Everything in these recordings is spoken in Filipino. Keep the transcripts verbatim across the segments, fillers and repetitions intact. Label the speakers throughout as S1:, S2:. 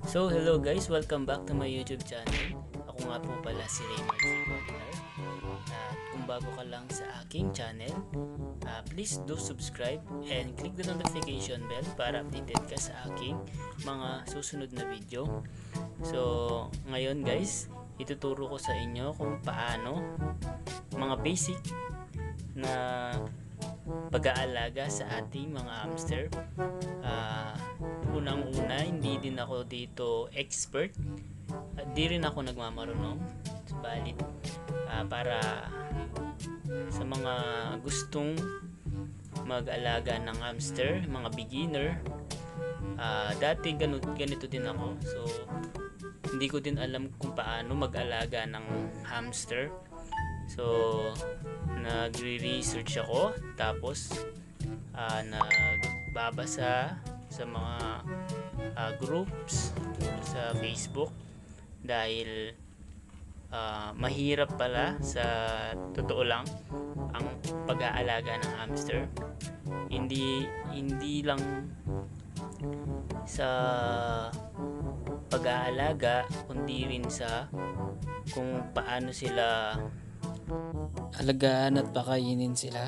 S1: So hello guys, welcome back to my YouTube channel. Ako nga po pala si Raymond C. Cotler. At kung bago ka lang sa aking channel, uh, please do subscribe and click the notification bell para updated ka sa aking mga susunod na video. So ngayon guys, ituturo ko sa inyo kung paano mga basic na pag-aalaga sa ating mga hamster. Uh, unang-una, hindi din ako dito expert at di rin ako nagmamarunong, subalit uh, para sa mga gustong mag-alaga ng hamster, mga beginner, uh, dati ganito, ganito din ako, so hindi ko din alam kung paano mag-alaga ng hamster. So nagre-research ako, tapos uh, nagbabasa sa mga uh, groups sa Facebook dahil uh, mahirap pala, sa totoo lang, ang pag-aalaga ng hamster. Hindi hindi lang sa pag-aalaga, kundi rin sa kung paano sila alagaan at pakainin sila,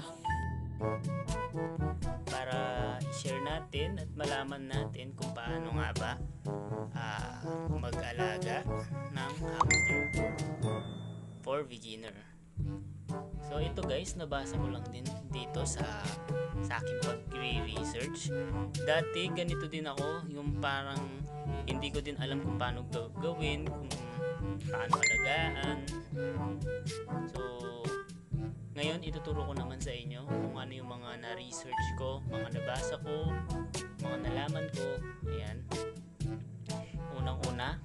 S1: para i-share natin at malaman natin kung paano nga ba uh, mag-alaga ng hamster for beginner. So ito guys, nabasa ko lang din dito sa sa aking pag-research. Dati ganito din ako, yung parang hindi ko din alam kung paano gawin, kung paano alagaan. So ngayon ituturo ko naman sa inyo kung ano yung mga na-research ko, mga nabasa ko, mga nalaman ko. Ayan. Unang-una,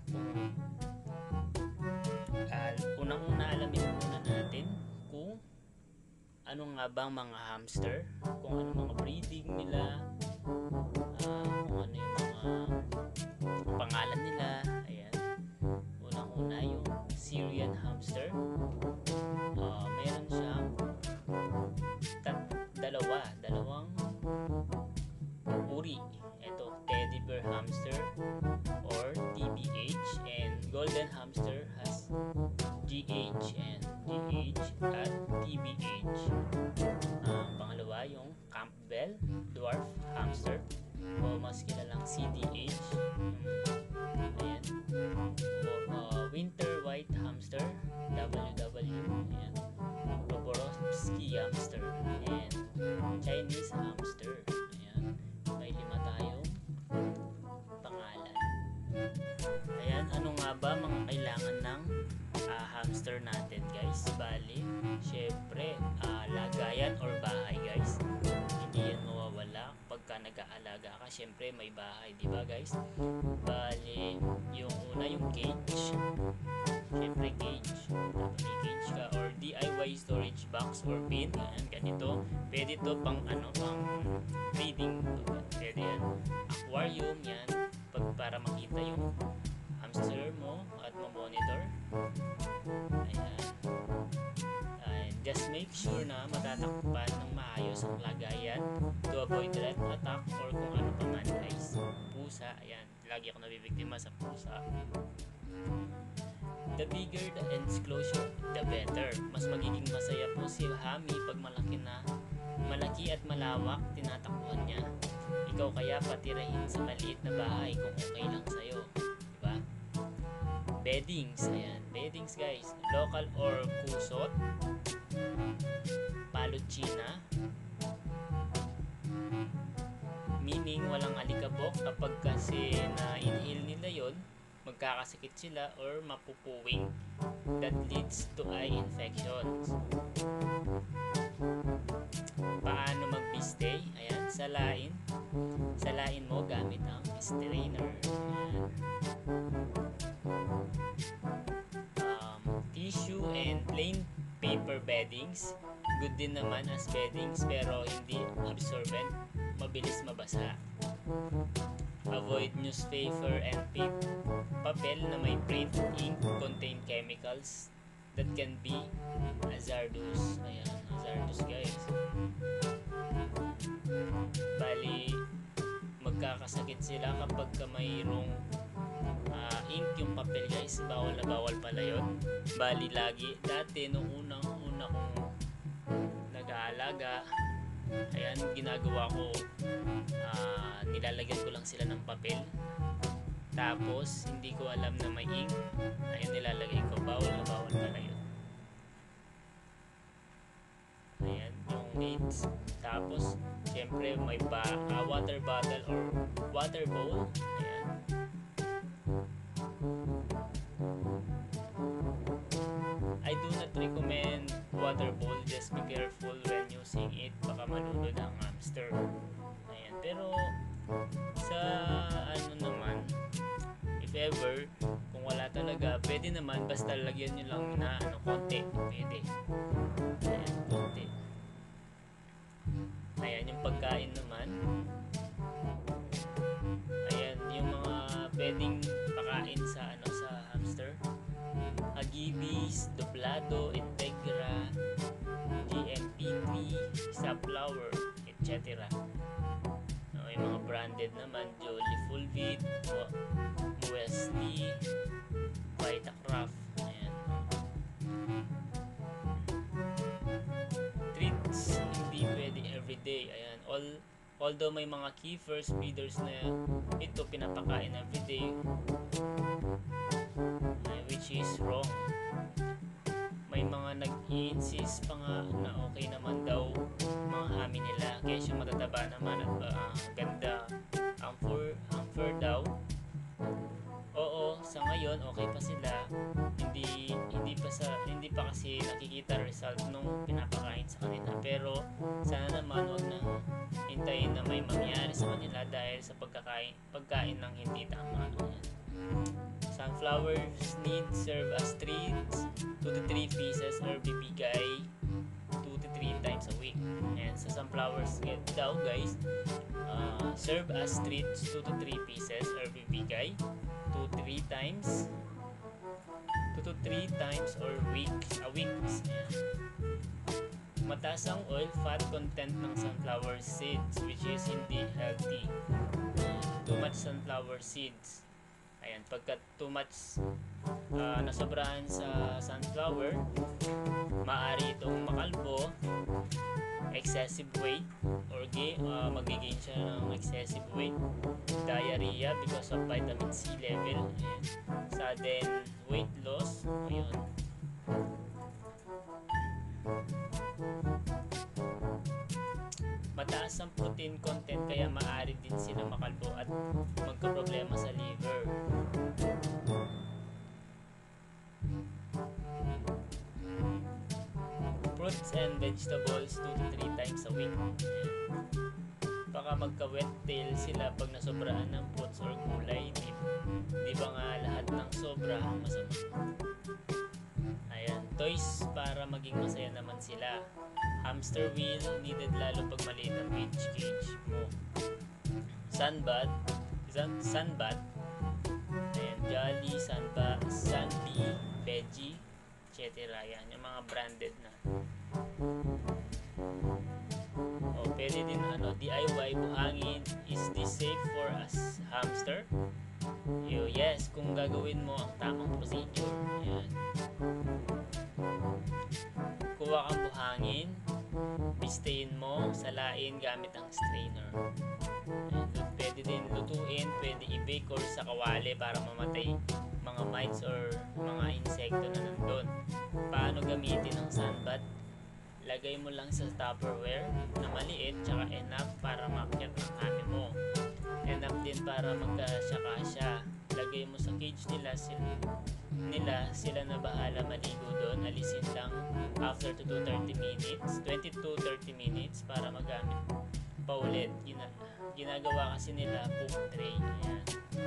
S1: uh, unang-una alamin muna natin kung ano nga bang mga hamster, kung ano mga breeding nila, uh, kung ano yung mga pangalan nila. Ayan. Unang-una yung Syrian hamster. Uh, meron siyang tat dalawa, dalawang uri. Ito, teddy bear hamster or T B H, and golden hamster has G H and G H at T B H. Uh, pangalawa yung Campbell dwarf hamster o mas kilalang C D H. Ayan. O, uh, winter white hamster, W W. Ayan. Boborowski hamster and Chinese hamster. Ayan. May lima tayong pangalan. Ayan. Ano nga ba mga kailangan ng uh, hamster natin guys? Bali, syempre uh, lagayan or bahay guys. Hindi yan mawawala pagka nag-aalaga ka. Syempre may bahay, di ba guys? Bali, yung una yung cage. Syempre cage. May cage ka or D I Y storage box or bin. Ayan, ganito. Pwede to pang ano, pang breeding. Pwede yan. Aquarium yan. Pag, para makita yung hamster mo at ma-monitor. Ayan. And just make sure na matatakpan ng maayos ang lagayan to avoid rat attack or kung ano pa man guys. Pusa. Ayan. Lagi ako nabibiktima sa pusa. The bigger the enclosure, the better. Mas magiging masaya po si Hami pag malaki na, malaki at malawak tinatakbuhan niya. Ikaw kaya patirahin sa maliit na bahay kung okay lang sa'yo. Diba? Beddings. Ayan. Beddings guys. Local or kusot. Paluchina. Meaning walang alikabok kapag kasi na-inhale nila yon, magkakasakit sila or mapupuwing, that leads to eye infections. Paano mag-bistay? Ayan, salain. Salain mo gamit ang strainer. Ayan. Um, tissue and plain paper beddings. Good din naman as beddings pero hindi absorbent, mabilis mabasa. Avoid newspaper and paper, papel na may print ink contain chemicals that can be hazardous. Ayan, hazardous guys. Bali, magkakasakit sila kapag mayroong guys, bawal na bawal pala yun. Bali lagi, dati nung unang una kong nag-aalaga, ayan, ginagawa ko, uh, nilalagyan ko lang sila ng papel. Tapos, hindi ko alam na may ink. Ayun, nilalagay ko. Bawal na bawal pala yun. Ayan, yung needs. Tapos, syempre, may ba uh, water bottle or water bowl. Ayan. I do not recommend water bowl. Just be careful when using it. Baka malunod ang hamster. Ayan. Pero, sa ano naman, if ever, kung wala talaga, pwede naman, basta lagyan nyo lang na ano, konti. Pwede. Ayan, konti. Ayan, yung pagkain naman. Ayan, yung mga pwedeng pakain sa ano sa hamster. Agibis, Doblado, Integra, G M P three, Sunflower, et cetera. Yung mga branded naman, Jolly Fulvid, Muesli, Vitacraft. Ayan. Treats, hindi pwede everyday. Ayan. All, although may mga keepers, feeders na ito pinapakain everyday, ayan, which is wrong. May mga nag-i-insist pa nga na okay naman daw mga hami nila, kesyo matataba naman at uh, ganda ang fur, ang fur daw. Oo, sa ngayon okay pa sila, hindi hindi pa sa hindi pa kasi nakikita result nung pinapakain sa kanila, pero sana naman wag na hintayin na may mangyari sa kanila dahil sa pagkakain pagkain ng hindi tama. Sunflowers need serve as treats, two to three pieces or bibigay two to three times a week. And sa sunflowers daw guys, uh, serve as treats two to three pieces or bibigay two to three times two to three times or week a week. Mataas ang oil fat content ng sunflower seeds, which is hindi healthy. Too much sunflower seeds. Ayan, pagka too much uh, nasobrahan sa sunflower, maaari itong makalbo, excessive weight, or uh, magigain siya ng excessive weight, diarrhea because of vitamin C level, ayan, sudden weight loss, ayun. Mataas ang protein content kaya maaari din sila makalbo at magkaproblema sa liver. Fruits and vegetables two to three times a week. Baka magka-wet tail sila pag nasobrahan ng fruits or gulay. Di, di ba nga lahat ng sobra masama? Ayan, toys para maging masaya naman sila. Hamster wheel needed lalo pag maliit ang cage cage mo. Sunbath, sun, sunbath, ayan, Jolly, Sunba, Sunbee, Veggie, et cetera. Yan, yung mga branded na. O, pwede din ano, D I Y, buhangin. Is this safe for us hamster? Yo, yes, kung gagawin mo ang tamang procedure. Ayan. Kuha kang buhangin, pistayin mo, salain gamit ang strainer. Ayan. Pwede din lutuin, pwede i-bake or sa kawali para mamatay mga mites or mga insekto na nandun. Paano gamitin ang sunbath? Lagay mo lang sa Tupperware na maliit tsaka enough para makyat ng hami mo. Enough din para magkasya-kasya. Lagay mo sa cage nila sila, nila, sila na bahala maligo doon. Alisin lang after to thirty minutes, twenty to thirty minutes para magamit pa ulit. Gina, ginagawa kasi nila poop tray. Ayan.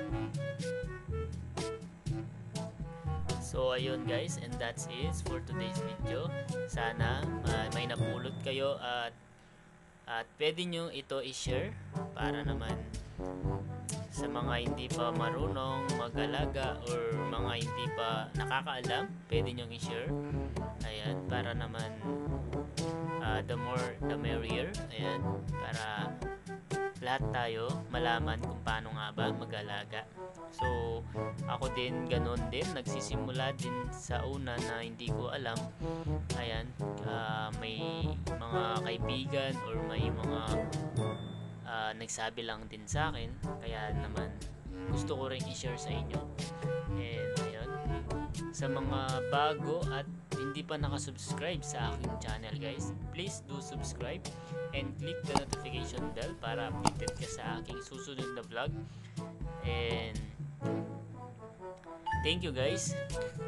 S1: So ayun guys, and that's it for today's video. Sana uh, may napulot kayo at at pwede nyo ito i-share para naman sa mga hindi pa marunong mag-alaga or mga hindi pa nakakaalam, pwede nyo i-share. Ayan, para naman uh, the more the merrier. Ayan, para lahat tayo malaman kung paano nga ba mag-alaga. So ako din ganon din, nagsisimula din sa una na hindi ko alam. Ayan, uh, may mga kaibigan or may mga uh, nagsabi lang din sa akin, kaya naman gusto ko rin i-share sa inyo. And ayun, sa mga bago at hindi pa nakasubscribe sa aking channel guys, please do subscribe and click the notification bell para updated ka sa aking susunod na vlog. And thank you guys.